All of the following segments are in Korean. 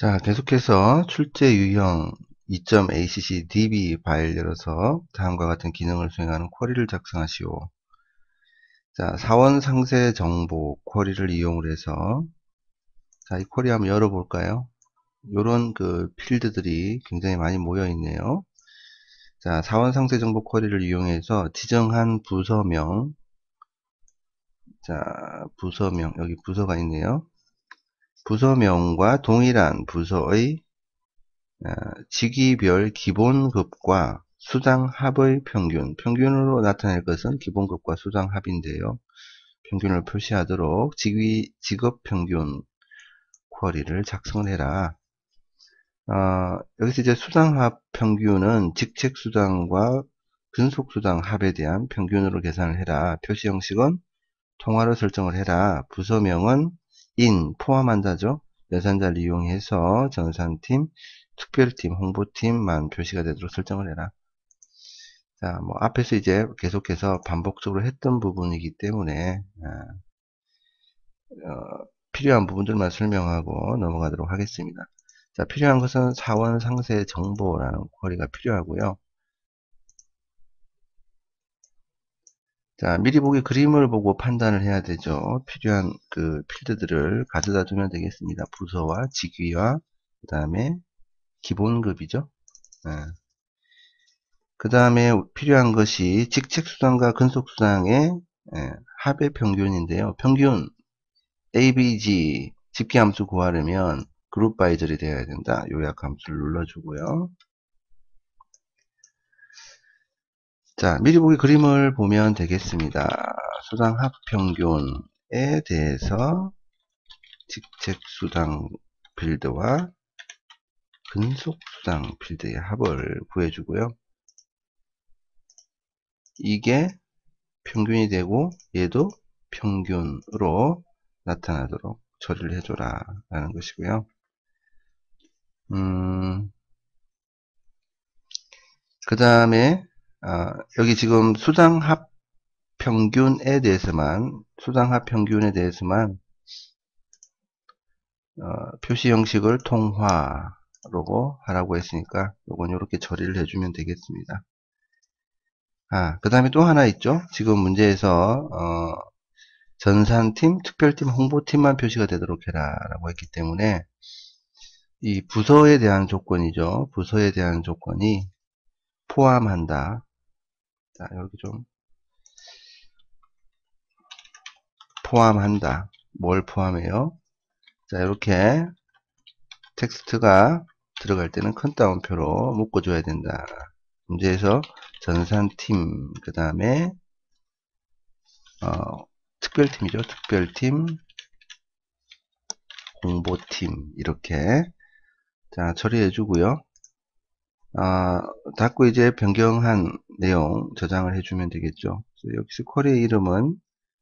자, 계속해서 출제 유형 2.acc db 파일 열어서 다음과 같은 기능을 수행하는 쿼리를 작성하시오. 자, 사원 상세 정보 쿼리를 이용을 해서 자, 이 쿼리 한번 열어볼까요? 요런 필드들이 굉장히 많이 모여 있네요. 자, 사원 상세 정보 쿼리를 이용해서 지정한 부서명, 자, 부서명, 여기 부서가 있네요. 부서명과 동일한 부서의 직위별 기본급과 수당합의 평균으로 나타낼 것은 기본급과 수당합인데요. 평균을 표시하도록 직업평균 쿼리를 작성을 해라. 여기서 이제 수당합 평균은 직책수당과 근속수당 합에 대한 평균으로 계산을 해라. 표시 형식은 통화로 설정을 해라. 부서명은 포함한다죠. 여산자를 이용해서 전산팀, 특별팀, 홍보팀만 표시가 되도록 설정을 해라. 자, 앞에서 이제 계속해서 반복적으로 했던 부분이기 때문에 필요한 부분들만 설명하고 넘어가도록 하겠습니다. 자, 필요한 것은 사원 상세 정보라는 쿼리가 필요하고요. 자, 미리 보기 그림을 보고 판단을 해야 되죠. 필요한 필드들을 가져다 두면 되겠습니다. 부서와 직위와 그 다음에 기본급이죠. 그 다음에 필요한 것이 직책수당과 근속수당의 합의 평균인데요. 평균 ABG 집계함수 구하려면 그룹 바이절이 되어야 된다. 요약함수를 눌러주고요. 자, 미리 보기 그림을 보면 되겠습니다. 수당 합 평균에 대해서 직책수당 필드와 근속수당 필드의 합을 구해주고요. 이게 평균이 되고 얘도 평균으로 나타나도록 처리를 해줘라 라는 것이고요. 그 다음에 여기 지금 수당합 평균에 대해서만 표시 형식을 통화로 하라고 했으니까 요건 이렇게 처리를 해주면 되겠습니다. 그 다음에 또 하나 있죠. 지금 문제에서 전산팀, 특별팀, 홍보팀만 표시가 되도록 해라 라고 했기 때문에 이 부서에 대한 조건이죠. 부서에 대한 조건이 포함한다. 자, 여기 좀 포함한다. 뭘 포함해요? 자, 이렇게 텍스트가 들어갈 때는 큰 따옴표로 묶어줘야 된다. 문제에서 전산팀, 그 다음에 특별팀이죠. 특별팀, 홍보팀 이렇게 자 처리해주고요. 닫고 이제 변경한 내용 저장을 해주면 되겠죠. 여기서 쿼리의 이름은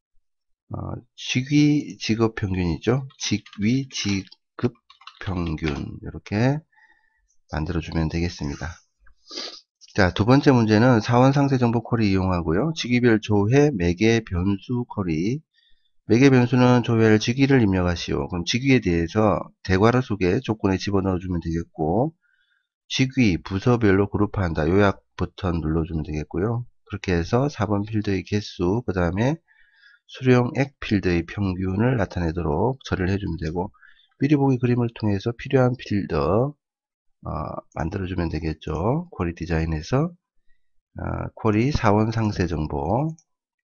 직위 직업 평균이죠. 직위 직급 평균 이렇게 만들어주면 되겠습니다. 자, 두 번째 문제는 사원 상세 정보 쿼리 이용하고요. 직위별 조회 매개 변수 쿼리. 매개 변수는 조회할 직위를 입력하시오. 그럼 직위에 대해서 대괄호 속에 조건에 집어넣어 주면 되겠고, 직위 부서별로 그룹화한다. 요약 버튼 눌러주면 되겠고요. 그렇게 해서 4번 필드의 개수, 그 다음에 수령액 필드의 평균을 나타내도록 처리를 해주면 되고, 미리 보기 그림을 통해서 필요한 필드 만들어주면 되겠죠. 쿼리 디자인에서 쿼리 사원 상세 정보.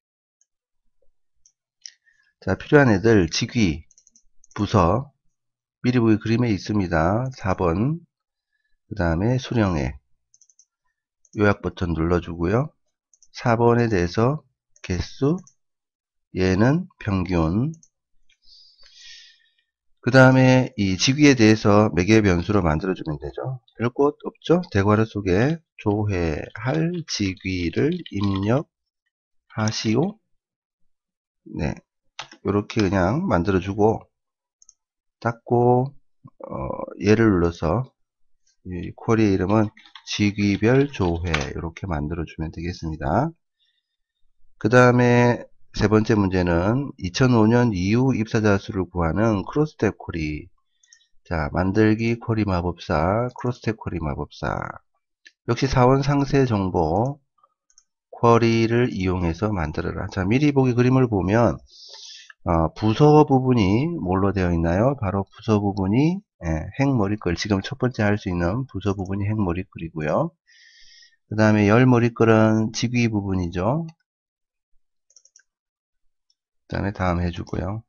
자, 필요한 애들 직위, 부서, 미리 보기 그림에 있습니다. 4번, 그 다음에 수령액, 요약 버튼 눌러주고요. 4번에 대해서 개수, 얘는 평균, 그 다음에 이 직위에 대해서 매개 변수로 만들어주면 되죠. 별것 없죠. 대괄호 속에 조회할 직위를 입력하시오. 네, 이렇게 그냥 만들어주고 닫고 얘를 눌러서 이 쿼리의 이름은 직위별 조회 이렇게 만들어주면 되겠습니다. 그 다음에 세 번째 문제는 2005년 이후 입사자 수를 구하는 크로스탭 쿼리. 자, 만들기 쿼리 마법사, 크로스텍 쿼리 마법사. 역시 사원 상세 정보 쿼리를 이용해서 만들어라. 자, 미리 보기 그림을 보면 부서 부분이 뭘로 되어 있나요? 바로 부서 부분이 핵머리끌, 지금 첫 번째 할 수 있는 부서 부분이 핵머리끌이고요. 그 다음에 열 머리끌은 직위 부분이죠. 그 다음에 다음 해주고요.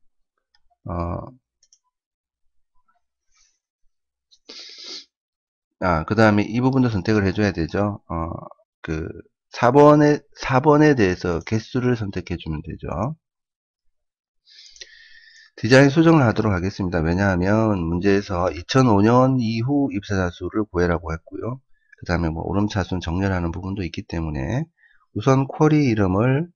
그 다음에 이 부분도 선택을 해줘야 되죠. 4번에 대해서 개수를 선택해주면 되죠. 디자인 수정을 하도록 하겠습니다. 왜냐하면 문제에서 2005년 이후 입사자 수를 구해라고 했고요. 그 다음에 뭐 오름차순 정렬하는 부분도 있기 때문에 우선 쿼리 이름을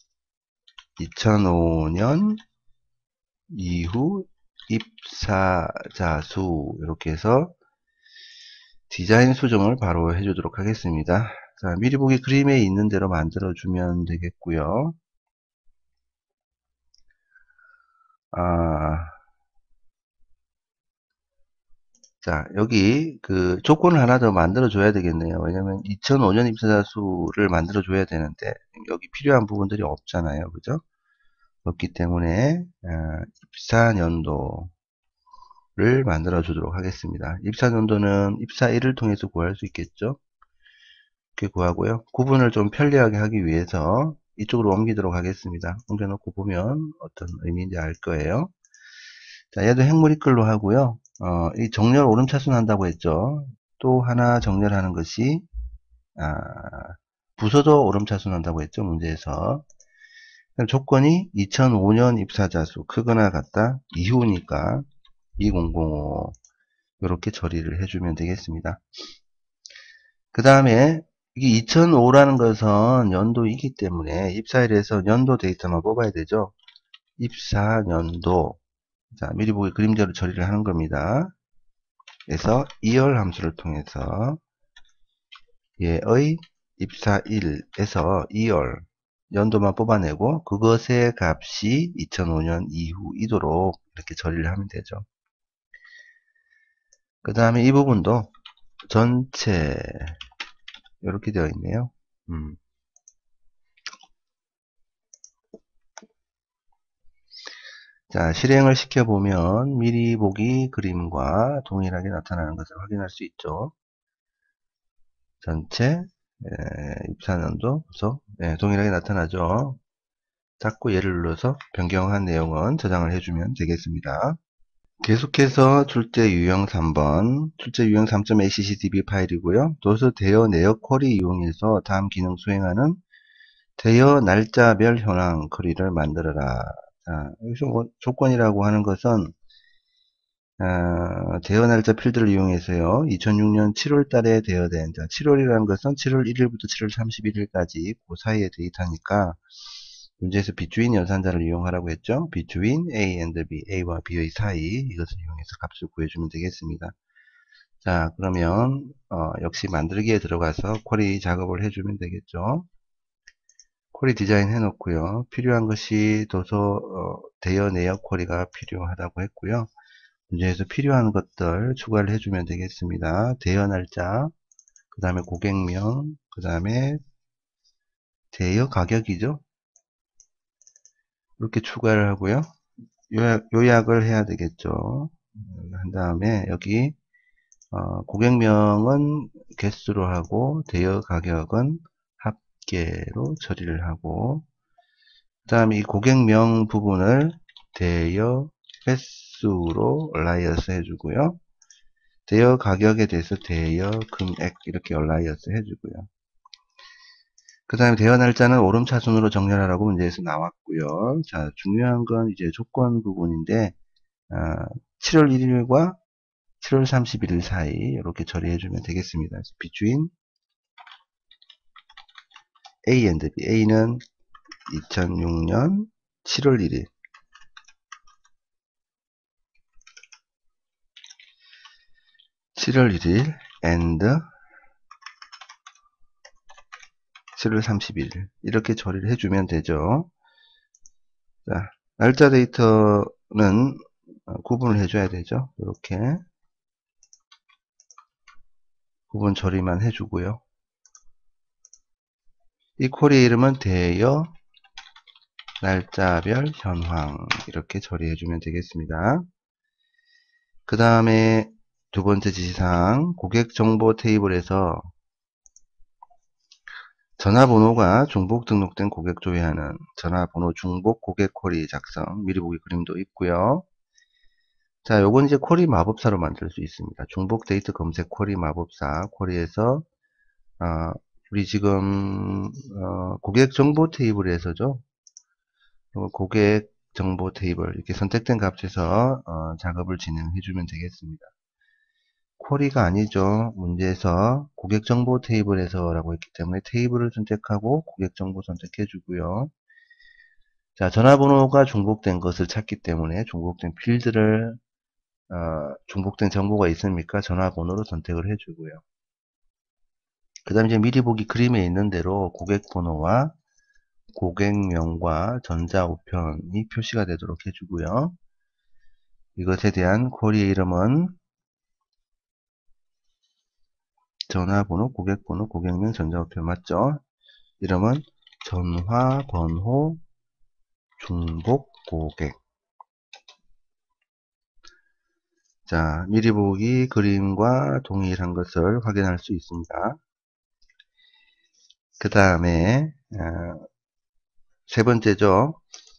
2005년 이후 입사자 수 이렇게 해서 디자인 수정을 바로 해주도록 하겠습니다. 자, 미리 보기 그림에 있는 대로 만들어주면 되겠고요. 자, 여기 그 조건을 하나 더 만들어줘야 되겠네요. 왜냐면 2005년 입사자 수를 만들어줘야 되는데 여기 필요한 부분들이 없잖아요. 그죠? 없기 때문에 입사 연도를 만들어주도록 하겠습니다. 입사 연도는 입사일을 통해서 구할 수 있겠죠? 이렇게 구하고요. 구분을 좀 편리하게 하기 위해서 이쪽으로 옮기도록 하겠습니다. 옮겨놓고 보면 어떤 의미인지 알 거예요. 자, 얘도 핵무리끌로 하고요. 이 정렬 오름차순 한다고 했죠. 또 하나 정렬하는 것이 부서도 오름차순 한다고 했죠. 문제에서. 조건이 2005년 입사자 수 크거나 같다. 이후니까 2005 이렇게 처리를 해주면 되겠습니다. 그 다음에 이게 2005라는 것은 연도이기 때문에 입사일에서 연도 데이터만 뽑아야 되죠. 입사 연도. 자, 미리 보기 그림자로 처리를 하는 겁니다. 그래서 2열 함수를 통해서 얘의 입사일에서 2열 연도만 뽑아내고 그것의 값이 2005년 이후이도록 이렇게 처리를 하면 되죠. 그 다음에 이 부분도 전체 이렇게 되어 있네요. 자, 실행을 시켜보면 미리 보기 그림과 동일하게 나타나는 것을 확인할 수 있죠. 전체 입사년도 동일하게 나타나죠. 자꾸 얘를 눌러서 변경한 내용은 저장을 해주면 되겠습니다. 계속해서 출제 유형 3번, 출제 유형 3.accdb 파일이고요. 도서 대여 내역 쿼리 이용해서 다음 기능 수행하는 대여 날짜별 현황 쿼리를 만들어라. 자, 여기서 뭐 조건이라고 하는 것은 대여 날짜 필드를 이용해서요. 2006년 7월 달에 대여된, 자, 7월이라는 것은 7월 1일부터 7월 31일까지 그 사이의 데이터니까 문제에서 비주인 연산자를 이용하라고 했죠. 비주인 A and B, A와 B의 사이 이것을 이용해서 값을 구해주면 되겠습니다. 자, 그러면 역시 만들기에 들어가서 쿼리 작업을 해주면 되겠죠. 쿼리 디자인 해놓고요. 필요한 것이 도서 대여 내역 쿼리가 필요하다고 했고요. 문제에서 필요한 것들 추가를 해주면 되겠습니다. 대여 날짜, 그 다음에 고객명, 그 다음에 대여 가격이죠. 이렇게 추가를 하고요. 요약을 해야 되겠죠. 한 다음에 여기 고객명은 개수로 하고 대여 가격은 합계로 처리를 하고 그 다음에 이 고객명 부분을 대여 횟수로 얼라이어스 해주고요. 대여 가격에 대해서 대여 금액 이렇게 얼라이어스 해주고요. 그 다음에 대여 날짜는 오름차순으로 정렬하라고 문제에서 나왔고요. 자, 중요한 건 이제 조건 부분인데 7월 1일과 7월 31일 사이 이렇게 처리해주면 되겠습니다. 비주인 A and B. A는 2006년 7월 1일. 7월 1일 and 7월 31일 이렇게 처리를 해주면 되죠. 자, 날짜 데이터는 구분을 해줘야 되죠. 이렇게 구분 처리만 해주고요. 이 쿼리의 이름은 대여 날짜별 현황 이렇게 처리해주면 되겠습니다. 그 다음에 두 번째 지시사항 고객 정보 테이블에서 전화번호가 중복 등록된 고객 조회하는 전화번호 중복 고객 쿼리 작성 미리 보기 그림도 있고요. 자, 요건 이제 쿼리 마법사로 만들 수 있습니다. 중복 데이트 검색 쿼리 마법사 쿼리에서 우리 지금 고객 정보 테이블에서죠. 고객 정보 테이블 이렇게 선택된 값에서 작업을 진행해주면 되겠습니다. 쿼리가 아니죠. 문제에서 고객 정보 테이블에서라고 했기 때문에 테이블을 선택하고 고객 정보 선택해 주고요. 자, 전화번호가 중복된 것을 찾기 때문에 중복된 필드를 중복된 정보가 있습니까? 전화번호로 선택을 해 주고요. 그 다음에 이제 미리 보기 그림에 있는 대로 고객 번호와 고객명과 전자우편이 표시가 되도록 해주고요. 이것에 대한 쿼리의 이름은 전화번호, 고객번호, 고객명, 전자우편 맞죠? 이름은 전화번호 중복 고객. 자, 미리 보기 그림과 동일한 것을 확인할 수 있습니다. 그 다음에 세 번째죠.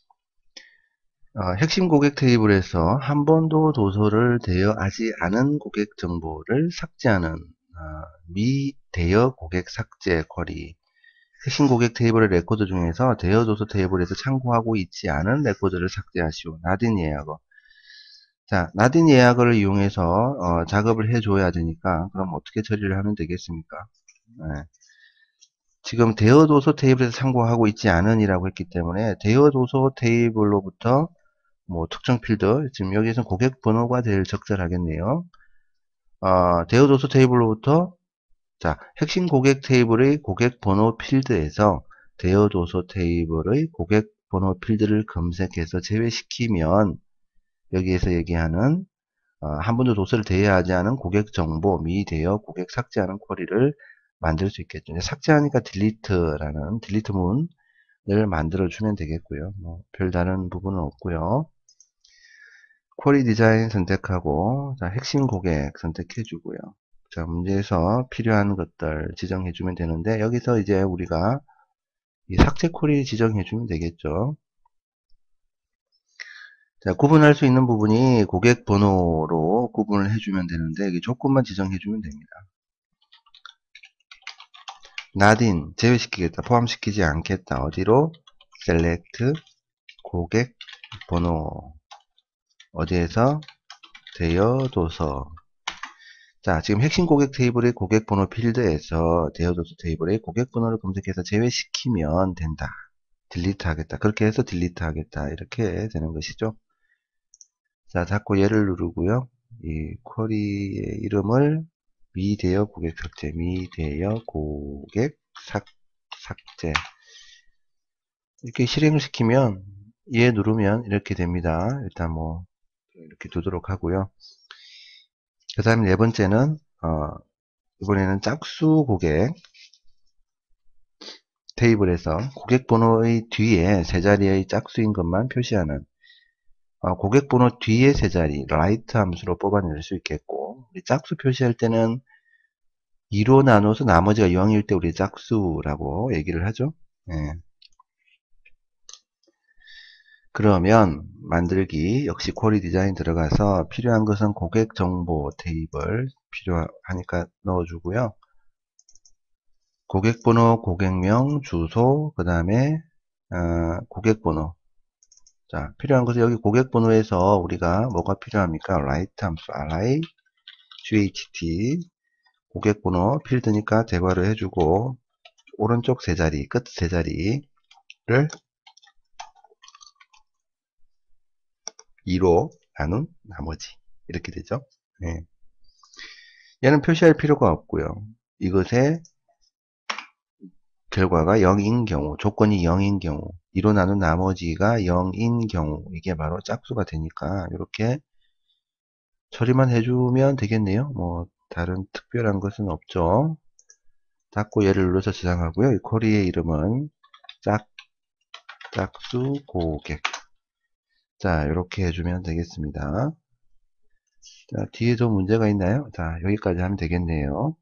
핵심 고객 테이블에서 한 번도 도서를 대여하지 않은 고객 정보를 삭제하는 미대여 고객 삭제 쿼리. 핵심 고객 테이블의 레코드 중에서 대여 도서 테이블에서 참고하고 있지 않은 레코드를 삭제하시오. 나딘 예약어. 자, 나딘 예약어를 이용해서 작업을 해줘야 되니까 그럼 어떻게 처리를 하면 되겠습니까? 네. 지금 대여 도서 테이블에서 참고하고 있지 않은 이라고 했기 때문에 대여 도서 테이블로부터 뭐 특정 필드, 지금 여기에서 고객 번호가 제일 적절하겠네요. 대여 도서 테이블로부터 자, 핵심 고객 테이블의 고객 번호 필드에서 대여 도서 테이블의 고객 번호 필드를 검색해서 제외시키면 여기에서 얘기하는 한 번도 도서를 대여하지 않은 고객 정보 미대여 고객 삭제하는 쿼리를 만들 수 있겠죠. 삭제하니까 딜리트라는 딜리트 문을 만들어 주면 되겠고요. 뭐 별다른 부분은 없고요. 쿼리 디자인 선택하고 자, 핵심 고객 선택해 주고요. 자, 문제에서 필요한 것들 지정해 주면 되는데 여기서 이제 우리가 이 삭제 쿼리 지정해 주면 되겠죠. 자, 구분할 수 있는 부분이 고객 번호로 구분을 해주면 되는데 여기 조건만 지정해 주면 됩니다. not in 제외시키겠다, 포함시키지 않겠다. 어디로? select 고객 번호 어디에서? 대여 도서. 자, 지금 핵심 고객 테이블의 고객 번호 필드에서 대여 도서 테이블의 고객 번호를 검색해서 제외시키면 된다. 딜리트 하겠다. 그렇게 해서 딜리트 하겠다. 이렇게 되는 것이죠. 자, 자꾸 얘를 누르고요. 이 쿼리의 이름을 미대여 고객 삭제, 미대여 고객 삭제 이렇게 실행을 시키면 얘 누르면 이렇게 됩니다. 일단 뭐 이렇게 두도록 하고요. 그 다음에 네 번째는 이번에는 짝수 고객 테이블에서 고객 번호의 뒤에 세 자리의 짝수인 것만 표시하는 고객 번호 뒤에 세 자리 라이트 함수로 뽑아낼 수 있겠고 우리 짝수 표시할 때는 2로 나눠서 나머지가 0일 때 우리 짝수라고 얘기를 하죠. 예. 그러면 만들기 역시 쿼리 디자인 들어가서 필요한 것은 고객 정보 테이블 필요하니까 넣어주고요. 고객 번호, 고객명, 주소, 그 다음에 고객 번호. 자, 필요한 것은 여기 고객 번호에서 우리가 뭐가 필요합니까? write 함수 RIGHT 고객 번호 필드니까 대괄호 해주고 오른쪽 세 자리, 끝 세 자리를 2로 나눈 나머지 이렇게 되죠. 네. 얘는 표시할 필요가 없고요. 이것의 결과가 0인 경우, 조건이 0인 경우, 2로 나눈 나머지가 0인 경우 이게 바로 짝수가 되니까 이렇게 처리만 해주면 되겠네요. 뭐 다른 특별한 것은 없죠. 닫고 얘를 눌러서 저장하고요. 이 쿼리의 이름은 짝수 고객. 자, 이렇게 해주면 되겠습니다. 자, 뒤에도 문제가 있나요? 자, 여기까지 하면 되겠네요.